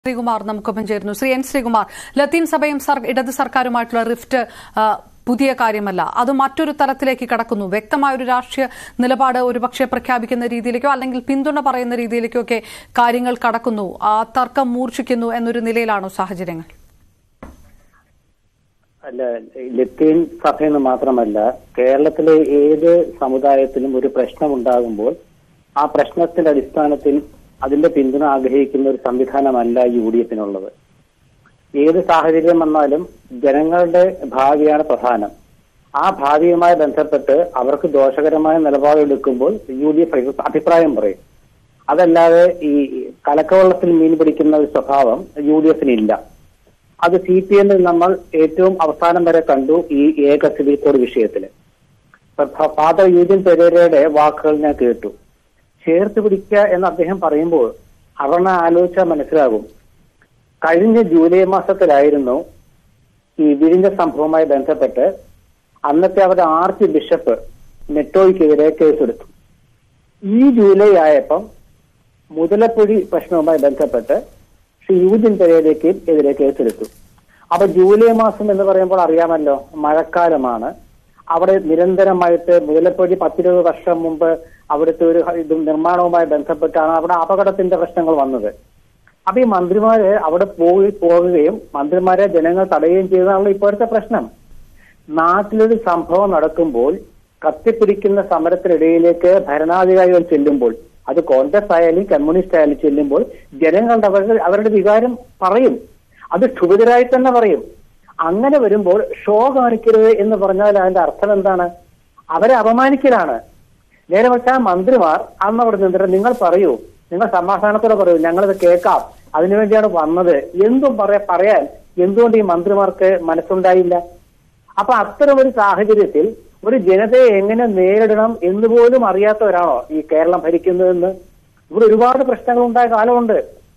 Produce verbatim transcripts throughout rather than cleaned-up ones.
ശ്രീകുമാർ നമുക്കൊപ്പം ചേരുന്നു. ശ്രീ എൻ ശ്രീകുമാർ, ലത്തീൻ സഭയും ഇടത് സർക്കാരുമായിട്ടുള്ള റിഫ്റ്റ് പുതിയ കാര്യമല്ല, അത് മറ്റൊരു തലത്തിലേക്ക് കടക്കുന്നു. വ്യക്തമായ ഒരു രാഷ്ട്രീയ നിലപാട് ഒരുപക്ഷെ പ്രഖ്യാപിക്കുന്ന രീതിയിലേക്കോ അല്ലെങ്കിൽ പിന്തുണ പറയുന്ന രീതിയിലേക്കോ ഒക്കെ കാര്യങ്ങൾ കടക്കുന്നു. ആ തർക്കം മൂർച്ഛിക്കുന്നു എന്നൊരു നിലയിലാണോ സാഹചര്യങ്ങൾ? അല്ല, ലത്തീൻ സഭയെന്ന് മാത്രമല്ല, കേരളത്തിലെ ഏത് സമുദായത്തിലും ഒരു പ്രശ്നമുണ്ടാകുമ്പോൾ ആ പ്രശ്നത്തിന്റെ അടിസ്ഥാനത്തിൽ അതിന്റെ പിന്തുണ ആഗ്രഹിക്കുന്ന ഒരു സംവിധാനമല്ല യു ഡി എഫിനുള്ളത്. ഏത് സാഹചര്യം വന്നാലും ജനങ്ങളുടെ ഭാവിയാണ് പ്രധാനം. ആ ഭാവിയുമായി ബന്ധപ്പെട്ട് അവർക്ക് ദോഷകരമായ നിലപാടെടുക്കുമ്പോൾ യു ഡി എഫ് അഭിപ്രായം പറയും. അതല്ലാതെ ഈ കലക്കവെള്ളത്തിൽ മീൻ പിടിക്കുന്ന ഒരു സ്വഭാവം യു ഡി എഫിനില്ല. അത് സി പി എമ്മിൽ നമ്മൾ ഏറ്റവും അവസാനം വരെ കണ്ടു. ഈ ഏക സിവിൽ കോഡ് വിഷയത്തിൽ ഫാദർ യൂജിൻ പെരേരയുടെ വാക്കുകൾ ഞാൻ കേട്ടു. ചേർത്ത് പിടിക്കുക എന്ന് അദ്ദേഹം പറയുമ്പോൾ അവരുടെ ആലോചിച്ചാൽ മനസ്സിലാകും. കഴിഞ്ഞ ജൂലൈ മാസത്തിലായിരുന്നു ഈ വിഴിഞ്ഞ സംഭവവുമായി ബന്ധപ്പെട്ട് അന്നത്തെ അവരുടെ ആർച്ച് ബിഷപ്പ് നെറ്റോയ്ക്കെതിരെ കേസെടുത്തു. ഈ ജൂലൈ ആയപ്പം മുതലപ്പൊഴി പ്രശ്നവുമായി ബന്ധപ്പെട്ട് ശ്രീ യൂജിൻ പെരേരയ്ക്ക് എതിരെ കേസെടുത്തു. അപ്പൊ ജൂലൈ മാസം എന്ന് പറയുമ്പോൾ അറിയാമല്ലോ, മഴക്കാലമാണ്. അവിടെ നിരന്തരമായിട്ട് മുതലപ്പൊഴി പത്തിരുപത് വർഷം മുമ്പ് അവിടുത്തെ ഒരു ഇത് നിർമ്മാണവുമായി ബന്ധപ്പെട്ടാണ് അവിടെ അപകടത്തിന്റെ പ്രശ്നങ്ങൾ വന്നത്. അപ്പൊ ഈ മന്ത്രിമാര് അവിടെ പോയി പോകുകയും മന്ത്രിമാരെ ജനങ്ങൾ തടയുകയും ചെയ്തതാണല്ലോ ഇപ്പോഴത്തെ പ്രശ്നം. നാട്ടിലൊരു സംഭവം നടക്കുമ്പോൾ കത്തിപ്പിടിക്കുന്ന സമരത്തിനിടയിലേക്ക് ഭരണാധികാരികൾ ചെല്ലുമ്പോൾ, അത് കോൺഗ്രസ് ആയാലും കമ്മ്യൂണിസ്റ്റ് ആയാലും ചെല്ലുമ്പോൾ ജനങ്ങളുടെ അവരുടെ അവരുടെ വികാരം പറയും. അത് ക്ഷുഭിതരായി തന്നെ പറയും. അങ്ങനെ വരുമ്പോൾ ഷോ കാണിക്കരുത് എന്ന് പറഞ്ഞാൽ അതിന്റെ അർത്ഥം എന്താണ്? അവരെ അപമാനിക്കലാണ്. നേരെ പക്ഷേ മന്ത്രിമാർ അന്ന് അവിടെ നിന്നിട്ട് നിങ്ങൾ പറയൂ, നിങ്ങൾ സമാധാനത്തോടെ പറയൂ, ഞങ്ങളിത് കേൾക്കാം, അതിനുവേണ്ടിയാണ് വന്നത് എന്തും പറയാ പറയാൻ എന്തുകൊണ്ട് ഈ മന്ത്രിമാർക്ക് മനസ്സുണ്ടായില്ല? അപ്പൊ അത്തരം ഒരു സാഹചര്യത്തിൽ ഒരു ജനതയെ എങ്ങനെ നേരിടണം എന്ന് പോലും അറിയാത്തവരാണോ ഈ കേരളം ഭരിക്കുന്നതെന്ന്? ഇവിടെ ഒരുപാട് പ്രശ്നങ്ങൾ ഉണ്ടായ കാലമുണ്ട്.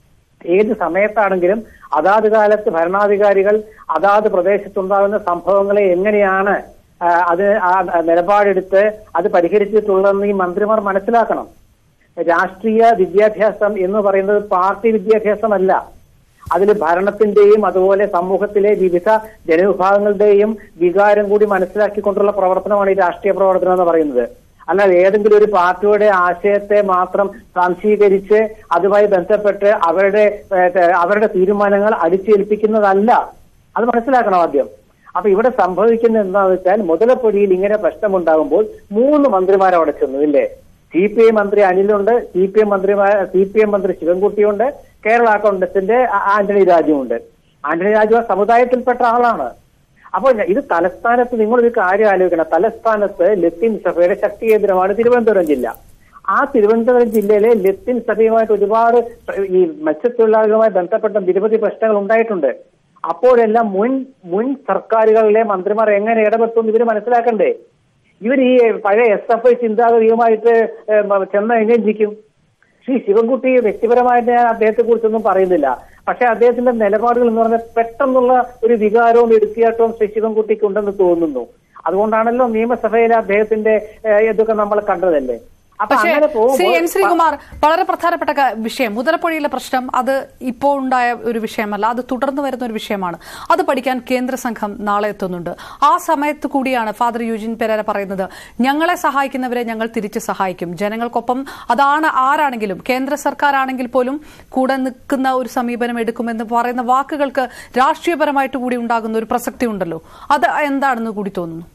ഏത് സമയത്താണെങ്കിലും അതാത് കാലത്ത് ഭരണാധികാരികൾ അതാത് പ്രദേശത്തുണ്ടാകുന്ന സംഭവങ്ങളെ എങ്ങനെയാണ് അത് ആ നിലപാടെടുത്ത് അത് പരിഹരിച്ചിട്ടുള്ളതെന്ന് ഈ മന്ത്രിമാർ മനസ്സിലാക്കണം. രാഷ്ട്രീയ വിദ്യാഭ്യാസം എന്ന് പറയുന്നത് പാർട്ടി വിദ്യാഭ്യാസമല്ല. അതിൽ ഭരണത്തിന്റെയും അതുപോലെ സമൂഹത്തിലെ വിവിധ ജനവിഭാഗങ്ങളുടെയും വികാരം കൂടി മനസ്സിലാക്കിക്കൊണ്ടുള്ള പ്രവർത്തനമാണ് ഈ രാഷ്ട്രീയ പ്രവർത്തനം എന്ന് പറയുന്നത്. അല്ലാതെ ഏതെങ്കിലും ഒരു പാർട്ടിയുടെ ആശയത്തെ മാത്രം സംശീകരിച്ച് അതുമായി ബന്ധപ്പെട്ട് അവരുടെ അവരുടെ തീരുമാനങ്ങൾ അടിച്ചേൽപ്പിക്കുന്നതല്ല. അത് മനസ്സിലാക്കണം ആദ്യം. അപ്പൊ ഇവിടെ സംഭവിക്കുന്നത് എന്താണെന്ന് വെച്ചാൽ, മുതലപ്പൊഴിയിൽ ഇങ്ങനെ പ്രശ്നമുണ്ടാകുമ്പോൾ മൂന്ന് മന്ത്രിമാർ അവിടെ ചെന്നു ഇല്ലേ? സി പി ഐ മന്ത്രി അനിലുണ്ട്, സി പി എം മന്ത്രിമാർ സി പി എം മന്ത്രി ശിവൻകുട്ടിയുണ്ട്, കേരള കോൺഗ്രസിന്റെ ആന്റണി രാജുവുണ്ട്. ആന്റണി രാജു ആ സമുദായത്തിൽപ്പെട്ട ആളാണ്. അപ്പോൾ ഇത് തലസ്ഥാനത്ത് നിങ്ങളൊരു കാര്യം ആലോചിക്കണം. തലസ്ഥാനത്ത് ലത്തീൻ സഭയുടെ ശക്തി കേന്ദ്രമാണ് തിരുവനന്തപുരം ജില്ല. ആ തിരുവനന്തപുരം ജില്ലയിലെ ലത്തീൻ സഭയുമായിട്ട് ഒരുപാട് ഈ മത്സ്യത്തൊഴിലാളികളുമായി ബന്ധപ്പെട്ട നിരവധി പ്രശ്നങ്ങൾ ഉണ്ടായിട്ടുണ്ട്. അപ്പോഴെല്ലാം മുൻ മുൻ സർക്കാരുകളിലെ മന്ത്രിമാർ എങ്ങനെ ഇടപെട്ടും ഇവര് മനസ്സിലാക്കണ്ടേ? ഇവർ ഈ പഴയ എസ് എഫ് ഐ ചിന്താഗതിയുമായിട്ട് ചെന്ന് എങ്ങനെ ജിക്കും? ശ്രീ ശിവൻകുട്ടി വ്യക്തിപരമായിട്ട് ഞാൻ അദ്ദേഹത്തെ കുറിച്ചൊന്നും പറയുന്നില്ല. പക്ഷെ അദ്ദേഹത്തിന്റെ നിലപാടുകൾ എന്ന് പറഞ്ഞാൽ പെട്ടെന്നുള്ള ഒരു വികാരവും എടുത്തിയാട്ടവും ശ്രീ ശിവൻകുട്ടിക്ക് ഉണ്ടെന്ന് തോന്നുന്നു. അതുകൊണ്ടാണല്ലോ നിയമസഭയിലെ അദ്ദേഹത്തിന്റെ ഇതൊക്കെ നമ്മൾ കണ്ടതല്ലേ. പക്ഷേ ശ്രീ എൻ ശ്രീകുമാർ, വളരെ പ്രധാനപ്പെട്ട വിഷയം മുതലപ്പൊഴിയിലെ പ്രശ്നം അത് ഇപ്പോൾ ഉണ്ടായ ഒരു വിഷയമല്ല, അത് തുടർന്ന് വരുന്ന ഒരു വിഷയമാണ്. അത് പഠിക്കാൻ കേന്ദ്ര സംഘം നാളെ എത്തുന്നുണ്ട്. ആ സമയത്ത് കൂടിയാണ് ഫാദർ യൂജിൻ പെരേര പറയുന്നത്, ഞങ്ങളെ സഹായിക്കുന്നവരെ ഞങ്ങൾ തിരിച്ച് സഹായിക്കും, ജനങ്ങൾക്കൊപ്പം അതാണ് ആരാണെങ്കിലും കേന്ദ്ര സർക്കാർ ആണെങ്കിൽ പോലും കൂടെ നിൽക്കുന്ന ഒരു സമീപനം എടുക്കുമെന്ന് പറയുന്ന വാക്കുകൾക്ക് രാഷ്ട്രീയപരമായിട്ട് കൂടി ഉണ്ടാകുന്ന ഒരു പ്രസക്തി ഉണ്ടല്ലോ. അത് എന്താണെന്ന് കൂടി തോന്നുന്നു.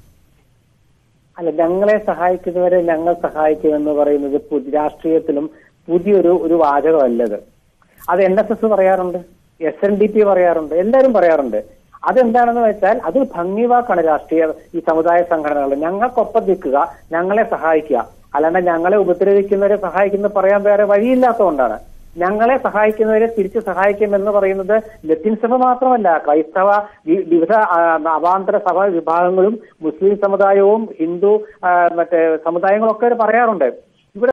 അല്ല, ഞങ്ങളെ സഹായിക്കുന്നവരെ ഞങ്ങൾ സഹായിക്കുമെന്ന് പറയുന്നത് രാഷ്ട്രീയത്തിലും പുതിയൊരു ഒരു വാചകമല്ലത്. അത് എൻ എസ് എസ് പറയാറുണ്ട്, എസ് എൻ ഡി പി പറയാറുണ്ട്, എല്ലാവരും പറയാറുണ്ട്. അതെന്താണെന്ന് വെച്ചാൽ അത് ഭംഗിവാക്കാണ് രാഷ്ട്രീയ ഈ സമുദായ സംഘടനകൾ. ഞങ്ങൾക്കൊപ്പം നിൽക്കുക, ഞങ്ങളെ സഹായിക്കുക. അല്ലാണ്ട് ഞങ്ങളെ ഉപദ്രവിക്കുന്നവരെ സഹായിക്കുന്നത് പറയാൻ വേറെ വഴിയില്ലാത്തതുകൊണ്ടാണ്. ഞങ്ങളെ സഹായിക്കുന്നവരെ തിരിച്ച് സഹായിക്കുമെന്ന് പറയുന്നത് ലത്തീൻ സഭ മാത്രമല്ല, ക്രൈസ്തവ വിവിധ അവാന്തര സഭാ വിഭാഗങ്ങളും മുസ്ലിം സമുദായവും ഹിന്ദു മറ്റേ സമുദായങ്ങളൊക്കെ പറയാറുണ്ട്.